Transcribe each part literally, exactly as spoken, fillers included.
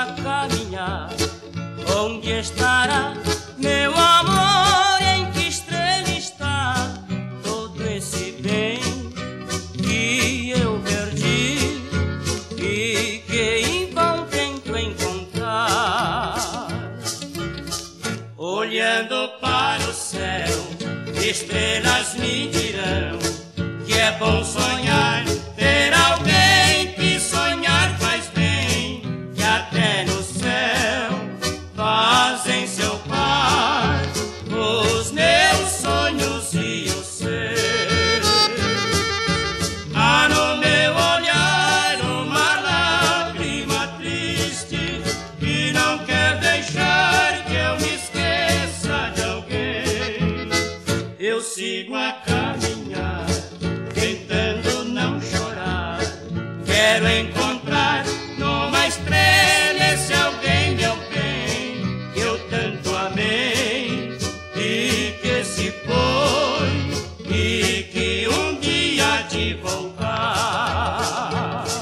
a caminhar. Onde estará meu amor? Em que estrela está todo esse bem que eu perdi e que em vão tento encontrar? Olhando para o céu, estrelas me dirão que é bom sonhar, ter alguém que sonhar faz bem, que até no céu fazem seu par os meus sonhos e o seu. Há no meu olhar uma lágrima triste que não quer deixar que eu me esqueça de alguém. Eu sigo a caminhar, tentando não chorar. Quero encontrar numa estrela esse alguém, meu bem, que eu tanto amei e que se foi e que um dia há de voltar.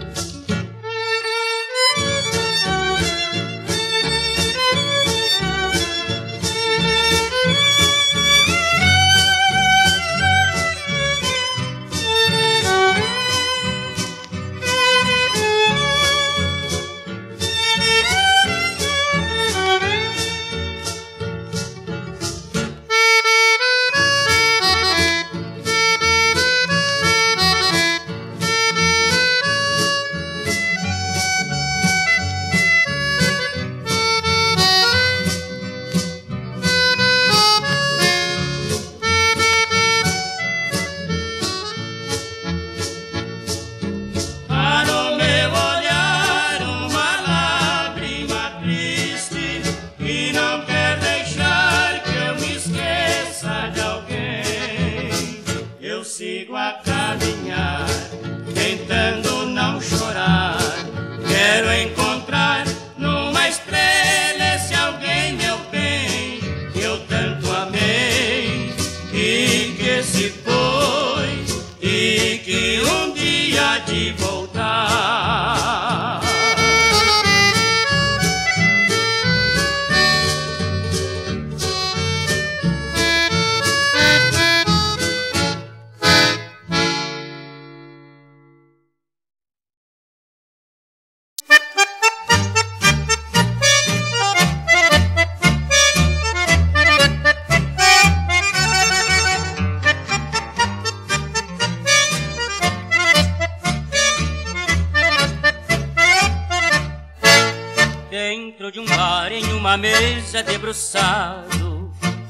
Sigo a caminhar, tentando não chorar. Quero encontrar numa estrela esse alguém, meu bem, que eu tanto amei e que se foi e que um dia há de voltar. Dentro de um bar, em uma mesa debruçado,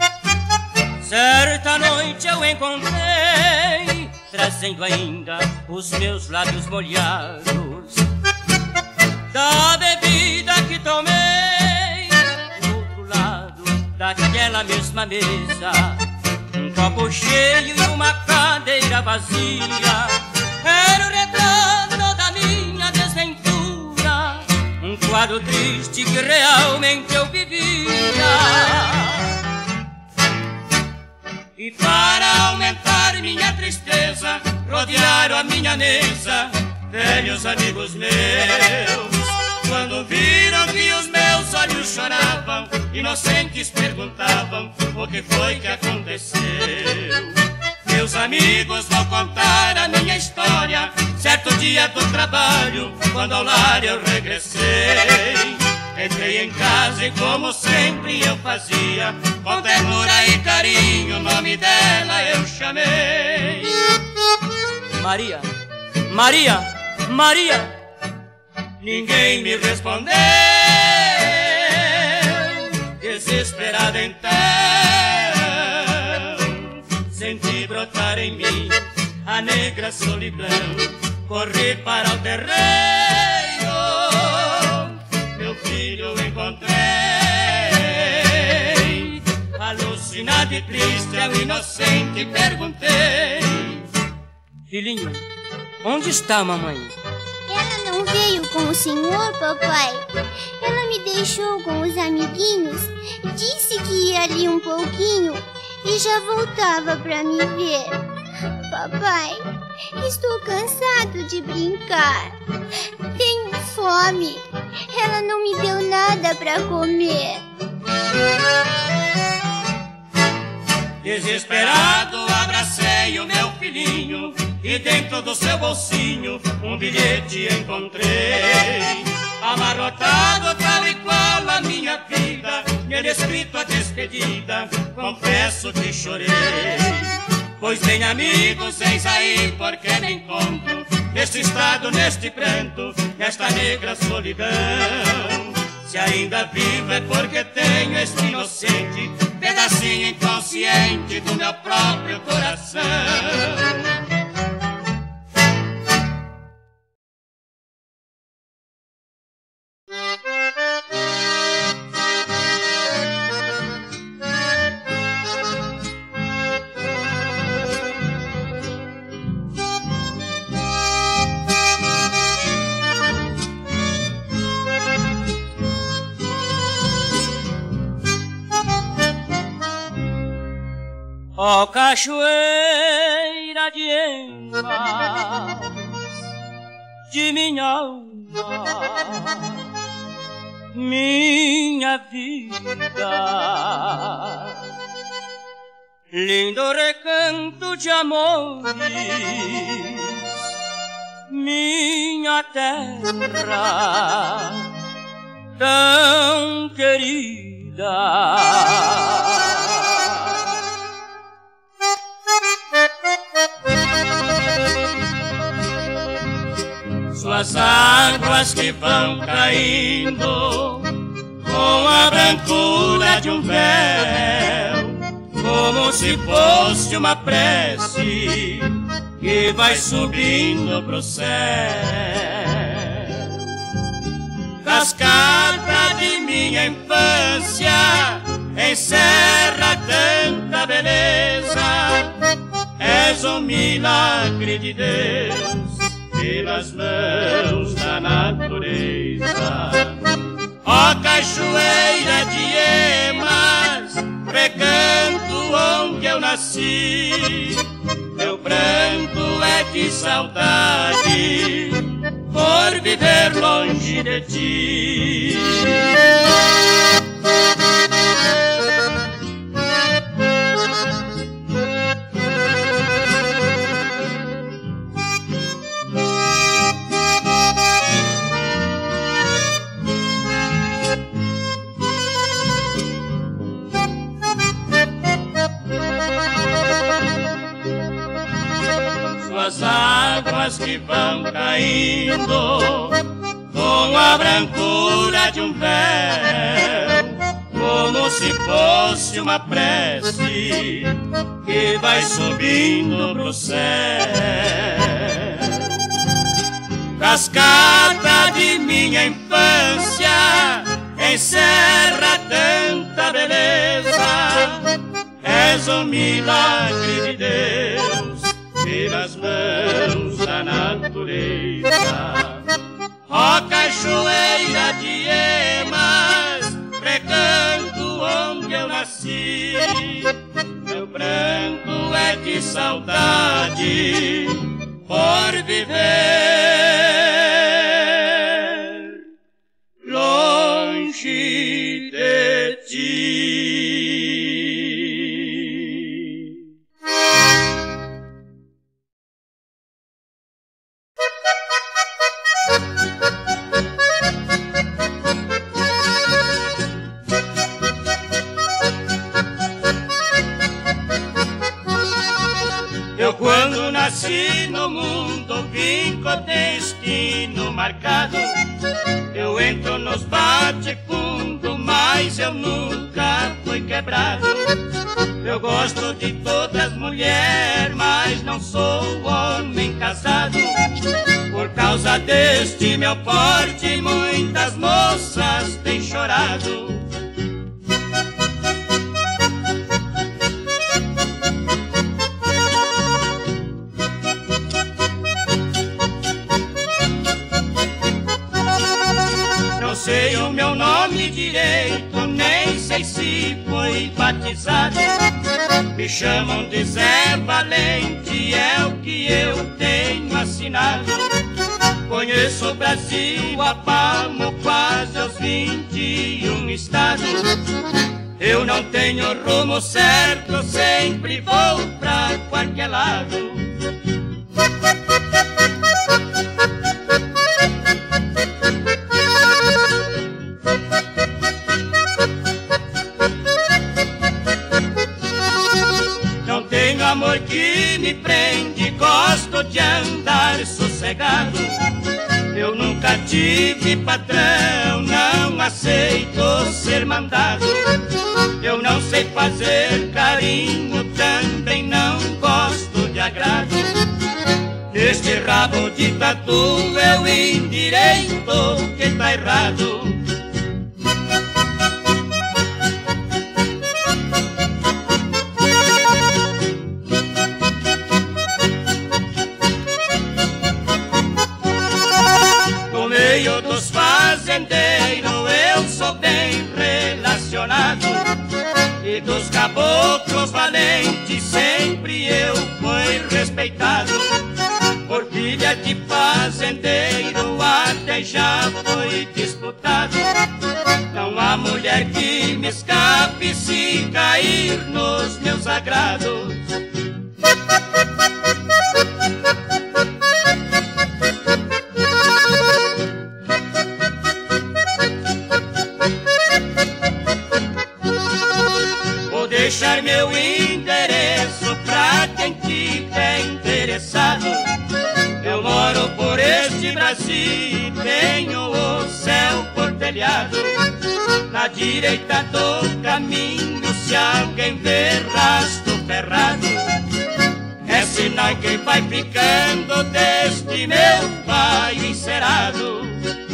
certa noite eu encontrei, trazendo ainda os meus lábios molhados da bebida que tomei. Do outro lado daquela mesma mesa, um copo cheio e uma cadeira vazia. Era o retrato da minha desventura, um quadro triste que realmente eu vivia. E para aumentar minha tristeza, rodearam a minha mesa velhos amigos meus. Quando viram que os meus olhos choravam, inocentes perguntavam o que foi que aconteceu. Meus amigos, vou contar a minha história. Certo dia do trabalho, quando ao lar eu regressei, entrei em casa e como sempre eu fazia, com ternura e carinho o nome dela eu chamei. Maria, Maria, Maria. Ninguém me respondeu. Desesperado então, senti brotar em mim a negra solidão. Corri para o terreiro, meu filho encontrei. Alucinado e triste, ao inocente perguntei: filhinho, onde está a mamãe? Ela não veio com o senhor, papai. Ela me deixou com os amiguinhos, disse que ia ali um pouquinho e já voltava pra me ver. Papai, estou cansado de brincar. Tenho fome ela não me deu nada pra comer. Desesperado, abracei o meu filhinho e dentro do seu bolsinho um bilhete encontrei. Amarrotado tal e qual a minha vida, nele escrito a despedida, confesso que chorei. Pois bem, amigos, eis aí porque me encontro neste estado, neste pranto, nesta negra solidão. Se ainda vivo é porque tenho este inocente pedacinho inconsciente do meu próprio coração. Ó oh, cachoeira de emas de minha alma, minha vida, lindo recanto de amores, minha terra tão querida. Suas águas que vão caindo com a brancura de um véu, como se fosse uma prece que vai subindo pro céu. Cascata de minha infância, encerra tanta beleza, és um milagre de Deus pelas mãos da natureza. Ó cachoeira de emas, recanto onde eu nasci, meu pranto é de saudade por viver longe de ti. As águas que vão caindo com a brancura de um véu, como se fosse uma prece que vai subindo pro céu. Cascata de minha infância, encerra tanta beleza, és um milagre de Deus pelas mãos da natureza. Ó cachoeira de emas, recanto onde eu nasci, meu pranto é de saudade por viver longe de ti. Eu quando nasci no mundo vim com o destino marcado. Eu entro nos bate-fundo, mas eu nunca fui quebrado. Eu gosto de todas as mulheres, mas não sou homem casado. Por causa deste meu porte, muitas moças têm chorado. Não sei o meu nome direito, nem sei se fui batizado. Me chamam de Zé Valente, é o que eu tenho assinado. Conheço o Brasil a palmo, quase aos vinte e um estados. Eu não tenho rumo certo, sempre vou pra qualquer lado. Não tenho amor que me prende, gosto de andar sossegado. Eu nunca tive patrão, não aceito ser mandado. Eu não sei fazer carinho, também não gosto de agrado. Neste rabo de tatu eu endireito o que tá errado. No meio dos fazendeiros eu sou bem relacionado, e dos caboclos valentes sempre eu fui respeitado. Por filha de fazendeiro até já foi disputado. Não há mulher que me escape se cair nos meus agrados. Vou deixar meu endereço pra quem tiver interessado. Eu moro por este Brasil, tenho o céu por telhado. Na direita do caminho, se alguém ver rastro ferrado, é sinal que vai ficando deste meu bairro encerado.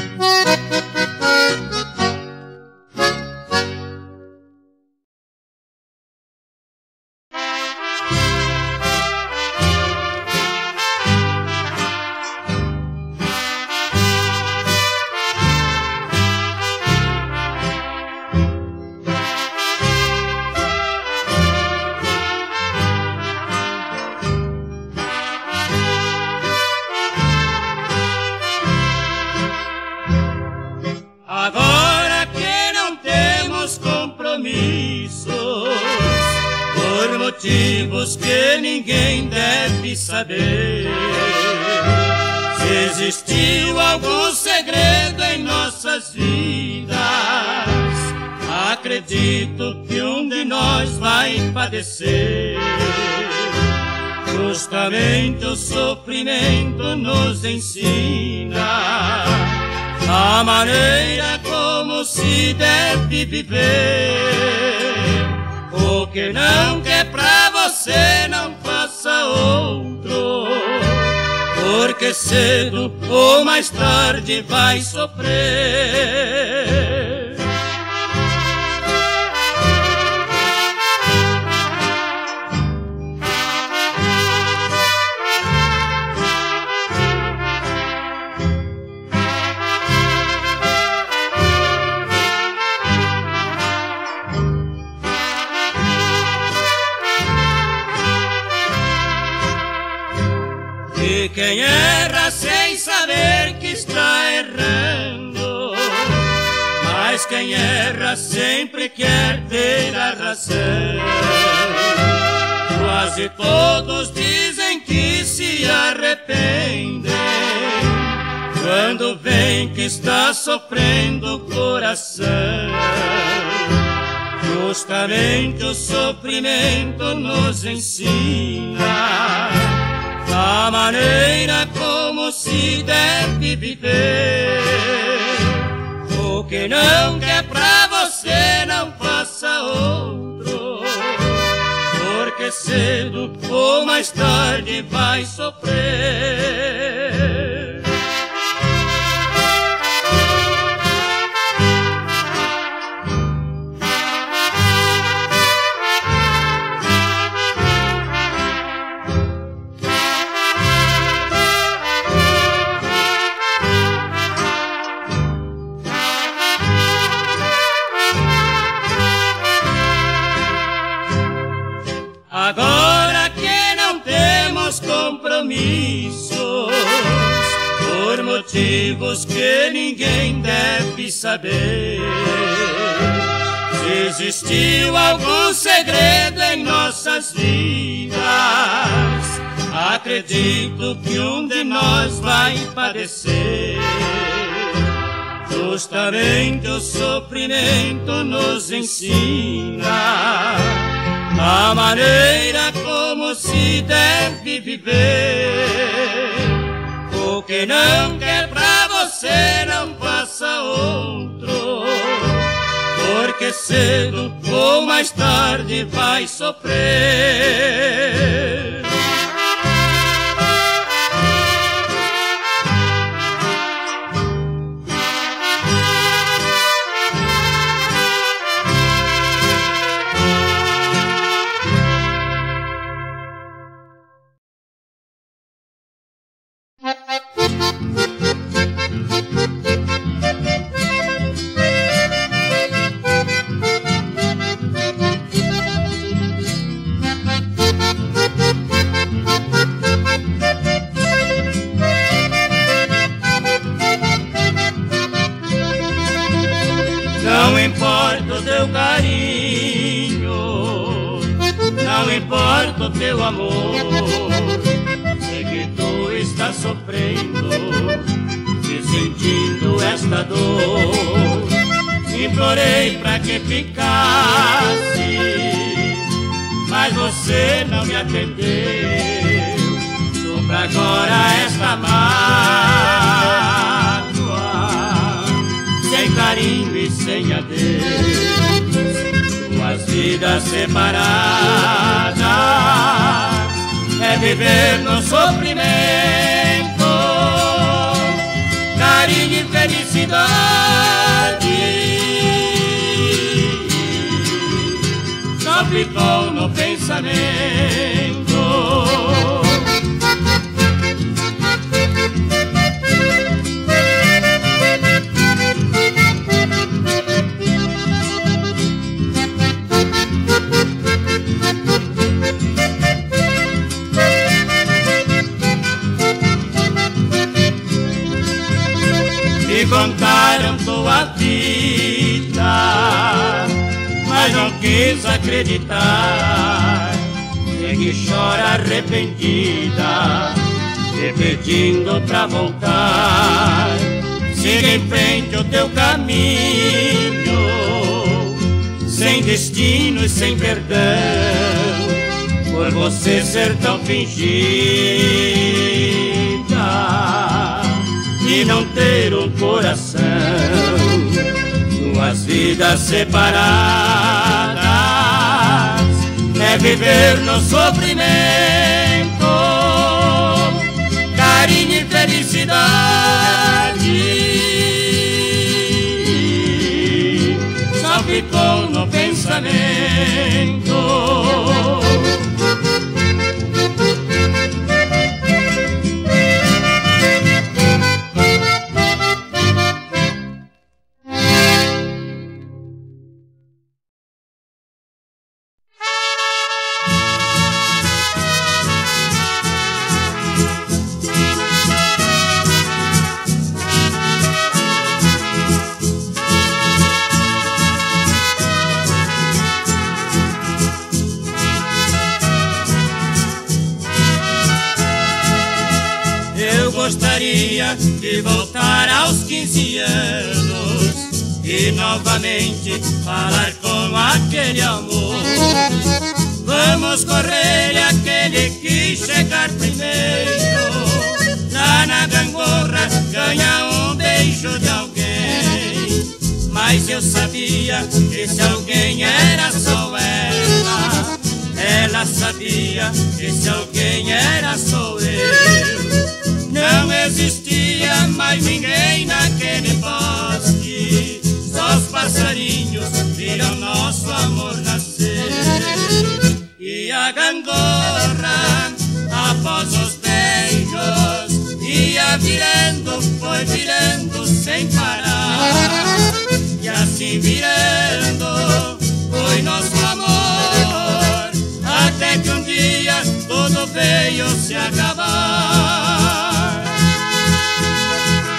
Agora que não temos compromissos, por motivos que ninguém deve saber, se existiu algum segredo em nossas vidas, acredito que um de nós vai padecer. Justamente o sofrimento nos ensina a maneira como se deve viver. O que não quer pra você, não faça outro, porque cedo ou mais tarde vai sofrer. E quem erra sem saber que está errando, mas quem erra sempre quer ter a razão. Quase todos dizem que se arrependem quando veem que está sofrendo o coração. Justamente o sofrimento nos ensina a maneira como se deve viver. O que não quer pra você, não faça outro, porque cedo ou mais tarde vai sofrer. Agora que não temos compromissos, por motivos que ninguém deve saber. Se existiu algum segredo em nossas vidas, acredito que um de nós vai padecer. Justamente o sofrimento nos ensina a maneira como se deve viver. O que não quer pra você não faça outro, porque cedo ou mais tarde vai sofrer. Não importa o teu carinho, não importa o teu amor, sei que tu estás sofrendo e sentindo esta dor. Implorei pra que ficasse, mas você não me atendeu. Sofra agora esta mágoa, sem carinho e sem adeus, duas vidas separadas, é viver no sofrimento, carinho e felicidade, só ficou no pensamento. Me contaram tua vida, mas não quis acreditar. Sei que chora arrependida, repetindo pra voltar. Siga em frente o teu caminho, sem destino e sem perdão, por você ser tão fingida e não ter um coração. Duas vidas separadas, é viver no sofrimento, carinho e felicidade, só ficou no pensamento. Gostaria de voltar aos quinze anos e novamente falar com aquele amor. Vamos correr aquele que chegar primeiro, lá na gangorra ganha um beijo de alguém. Mas eu sabia que esse alguém era só ela. Ela sabia que esse alguém era só eu. Não existia mais ninguém naquele bosque, só os passarinhos viram nosso amor nascer. E a gangorra, após os beijos, ia virando, foi virando sem parar. E assim virando foi nosso amor, até que um dia tudo veio se acabar.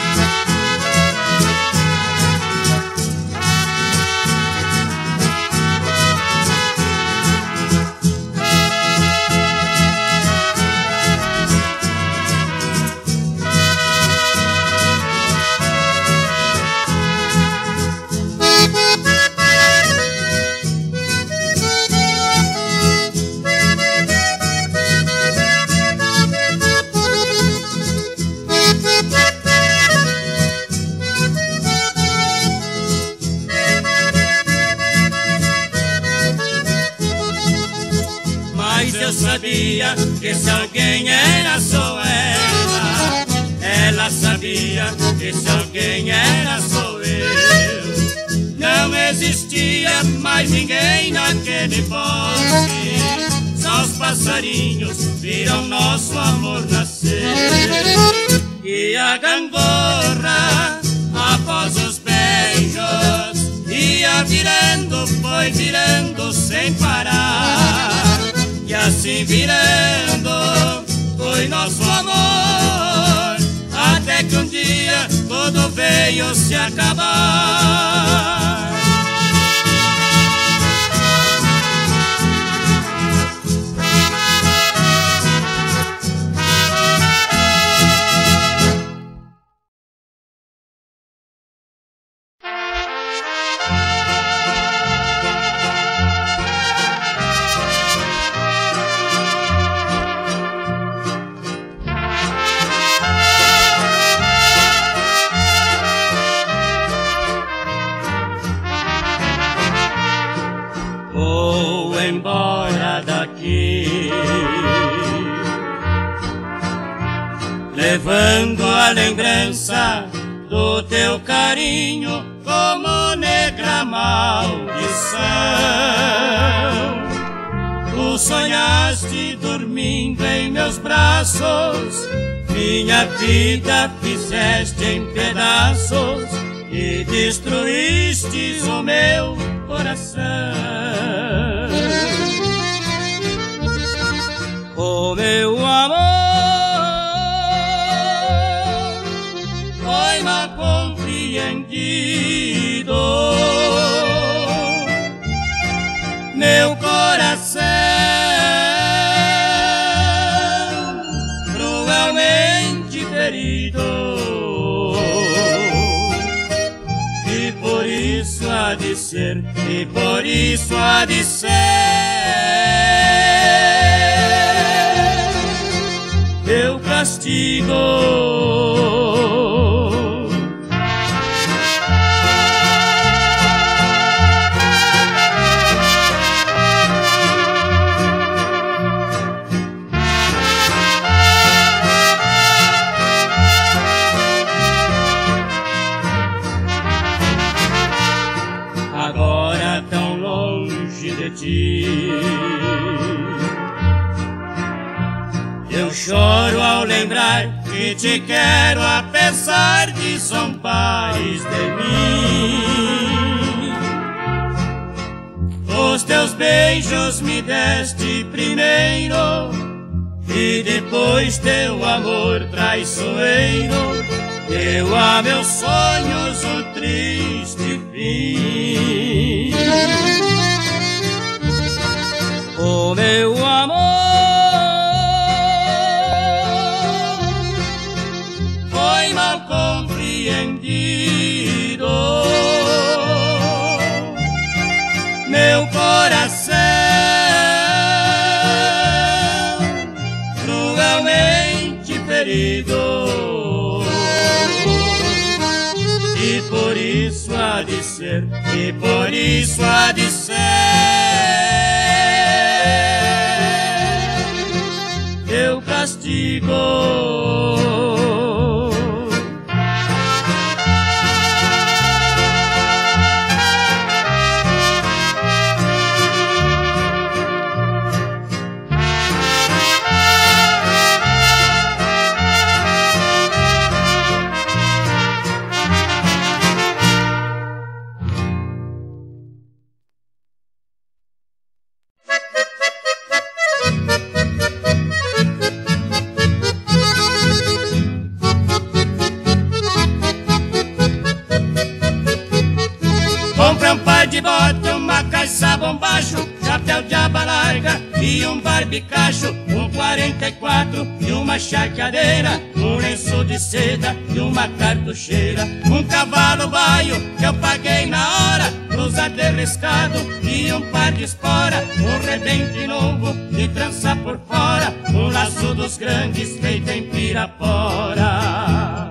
sabia que se alguém era só ela. Ela sabia que se alguém era só eu. Não existia mais ninguém naquele bosque. Só os passarinhos viram nosso amor nascer. E a gangorra, após os beijos, ia virando, foi virando sem parar. E assim virando foi nosso amor, até que um dia tudo veio se acabar. Levando a lembrança do teu carinho como negra maldição. Tu sonhaste dormindo em meus braços, minha vida fizeste em pedaços e destruíste o meu coração. O meu amor foi mal compreendido, meu coração cruelmente ferido, e por isso há de ser, e por isso há de ser teu castigo. Agora tão longe de ti, eu choro ao lembrar que te quero, apesar de zombares de mim. Os teus beijos me deste primeiro, e depois teu amor traiçoeiro deu a meus sonhos um triste fim. O meu amor foi mal compreendido, meu coração cruelmente ferido, e por isso há de ser, e por isso há de ser teu castigo. De bota, uma calça bombacho, chapéu de aba larga e um barbicacho, um quarenta e quatro e uma charqueadeira, um lenço de seda e uma cartucheira, um cavalo baio que eu paguei na hora, blusa de riscado e um par de espora, um rebente novo de trança por fora, um laço dos grandes feito em Pirapora.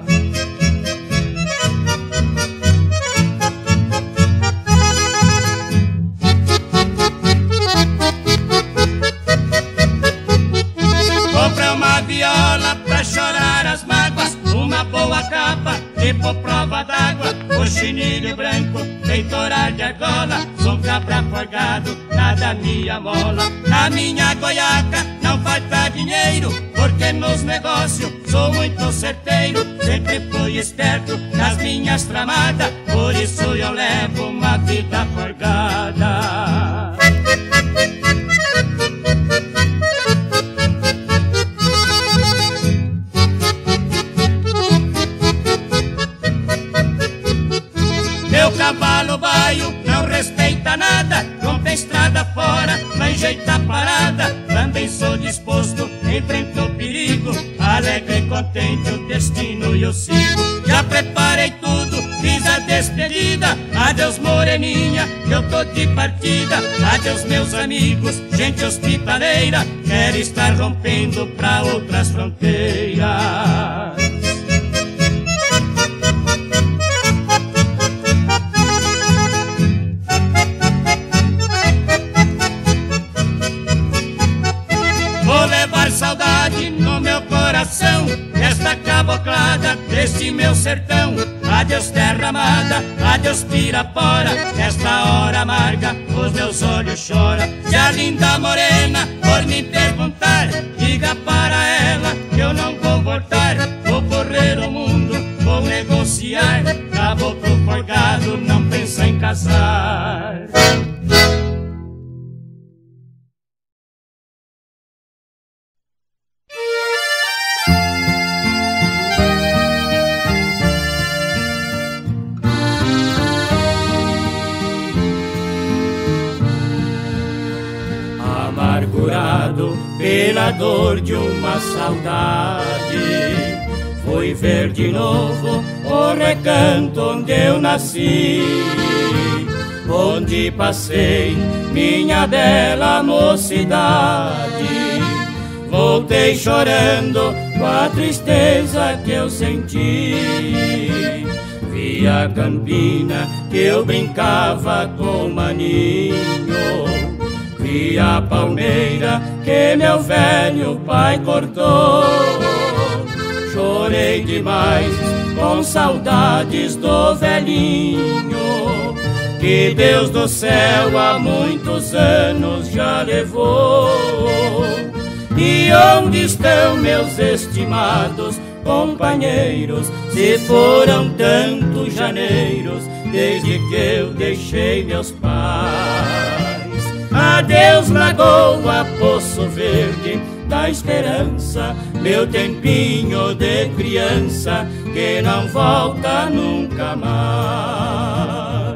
de argola, sou um cabra forgado, nada me amola. Na minha goiaca não falta dinheiro, porque nos negócios sou muito certeiro. Sempre fui esperto nas minhas tramadas, por isso eu levo uma vida forgada. Meu cavalo baio não respeita nada, rompe a estrada fora, não enjeita a parada. Também sou disposto, enfrento o perigo, alegre e contente o destino eu sigo. Já preparei tudo, fiz a despedida, adeus moreninha, que eu tô de partida. Adeus meus amigos, gente hospitaleira, quero estar rompendo pra outras fronteiras. Saudade no meu coração, esta caboclada deste meu sertão. Adeus terra amada, adeus Pirapora, esta hora amarga os meus olhos choram. Se a linda morena for me perguntar, diga para ela que eu não vou voltar. Vou correr o mundo, vou negociar, caboclo forgado não pensa em casar. Pela dor de uma saudade, fui ver de novo o recanto onde eu nasci, onde passei minha bela mocidade. Voltei chorando com a tristeza que eu senti, vi a campina que eu brincava com maninho, vi a palmeira que meu velho pai cortou. Chorei demais com saudades do velhinho, que Deus do céu há muitos anos já levou. E onde estão meus estimados companheiros? Se foram tantos janeiros desde que eu deixei meus pais. Adeus lagoa, poço verde da esperança, meu tempinho de criança que não volta nunca mais.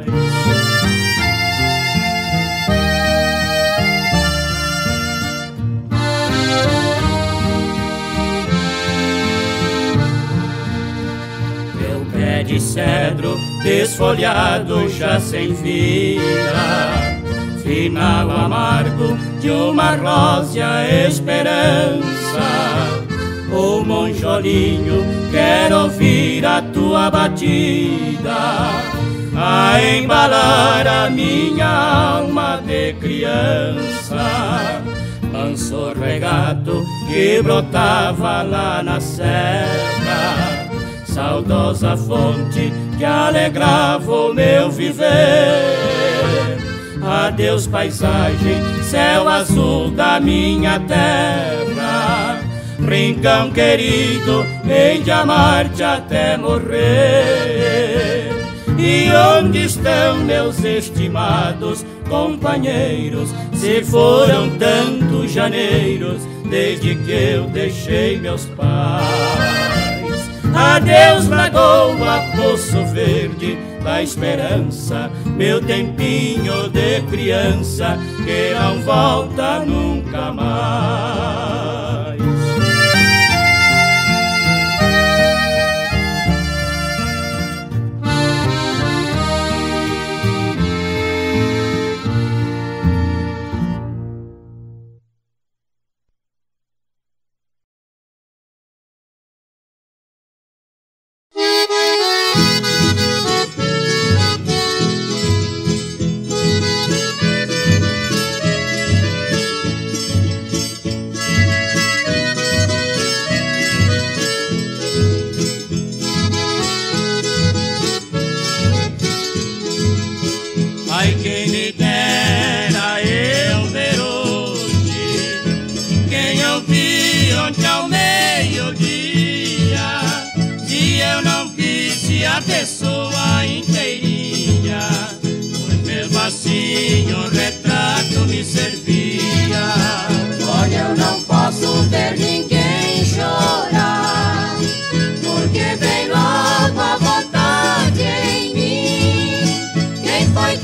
Meu pé de cedro desfolhado já sem vida, final amargo de uma rósea esperança. O monjolinho quer ouvir a tua batida, a embalar a minha alma de criança. Manso regato que brotava lá na serra, saudosa fonte que alegrava o meu viver. Adeus paisagem, céu azul da minha terra, rincão querido, hei de amar-te até morrer. E onde estão meus estimados companheiros? Se foram tantos janeiros desde que eu deixei meus pais. Adeus lagoa, poço verde da esperança, meu tempinho de criança que não volta nunca mais.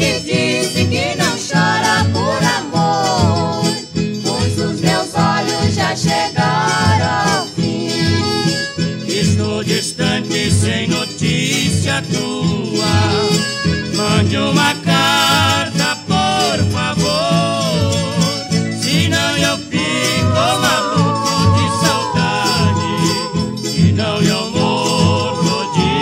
que disse que não chora por amor? Pois os meus olhos já chegaram ao fim. Estou distante sem notícia tua. Mande uma carta, por favor. Senão eu fico maluco de saudade. Senão eu morro de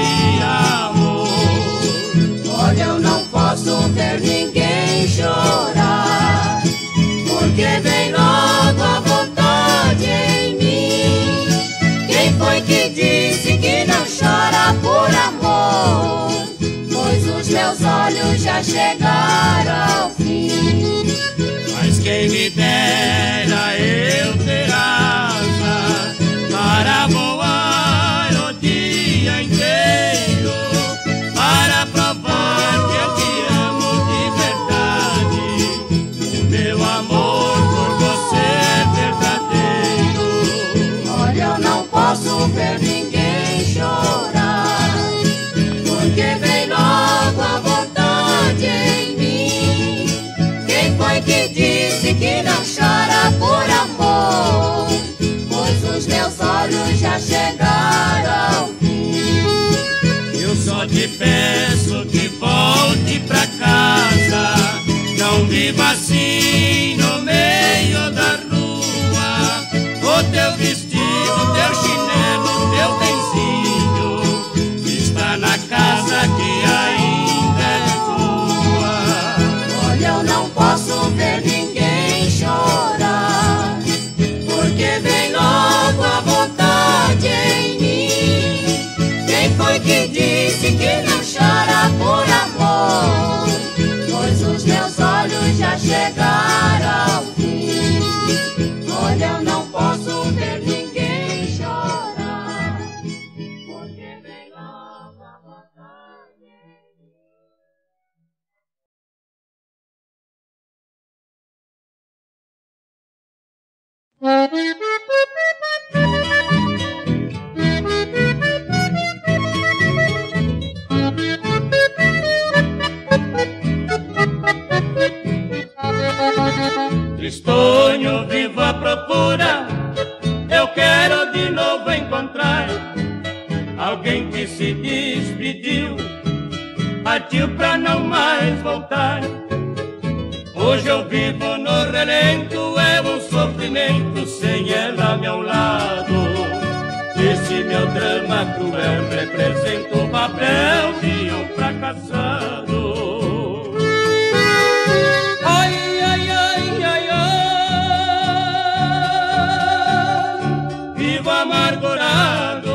amor. Olha, eu não posso ver ninguém chorar, porque vem logo a vontade em mim. Quem foi que disse que não chora por amor? Pois os meus olhos já chegaram ao fim. Mas quem me dera eu ter asas para voar o dia inteiro, para provar que eu te amo de verdade. O meu amor por você é verdadeiro. Olha, eu não posso ver ninguém chorar, porque vem logo a vontade em mim. Quem foi que disse que não chora por amor? Pois os meus olhos já chegaram ao fim. Eu só te peço que volte pra casa. Não viva assim no meio da rua. O teu vestido, teu chinelo, teu benzinho está na casa que ainda é tua. Olha, eu não posso ver ninguém chorar, porque vem logo a vontade em mim. Quem foi que disse que não chora por amor? Pois os meus olhos já chegaram ao fim. Olha, eu não posso ver ninguém chorar, porque vem logo a vontade em mim. Tristonho, vivo à procura, eu quero de novo encontrar alguém que se despediu, partiu pra não mais voltar. Hoje eu vivo no relento, é um sofrimento sem ela a meu lado. Esse meu drama cruel representa o papel de um fracassado. Ai, ai, ai, ai, ai, vivo amargurado.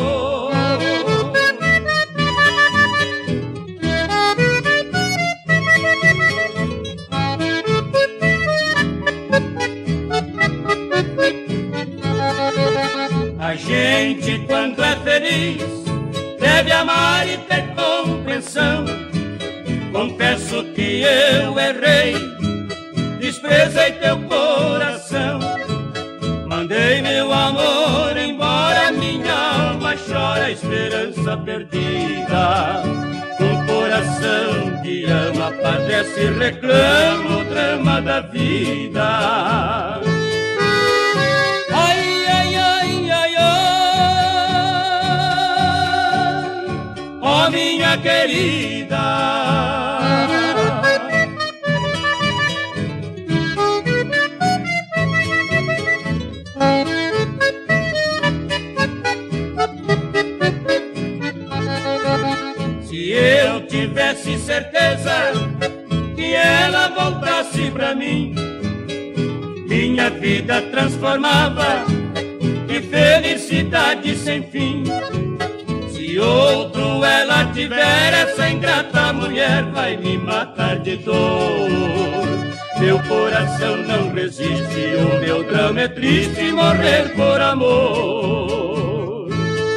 A gente, quando é feliz, deve amar e ter compreensão. Confesso que eu errei, desprezei teu coração. Mandei meu amor embora, minha alma chora a esperança perdida. Um coração que ama, padece e reclama o drama da vida. Oh, minha querida, se eu tivesse certeza que ela voltasse pra mim, minha vida transformava de felicidade sem fim. Se outro ela tiver, essa ingrata mulher vai me matar de dor. Meu coração não resiste, o meu drama é triste, morrer por amor.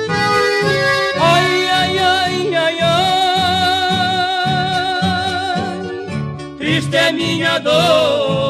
Ai, ai, ai, ai, ai, triste é minha dor.